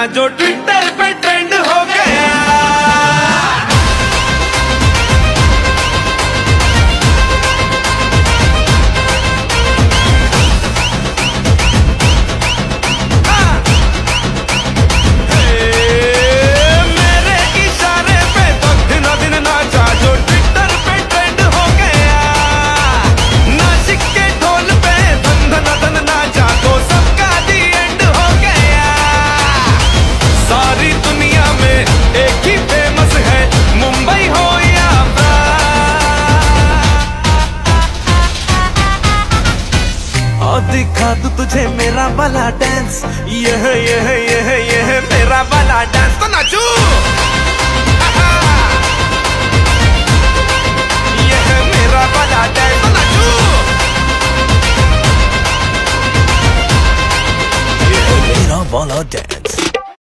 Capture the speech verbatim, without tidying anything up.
नाचा जो ट्विटर पे ट्रेंड हो गया। दिखा दूं तुझे मेरा वाला डांस, यह यह यह यह मेरा वाला डांस, तो नाचू।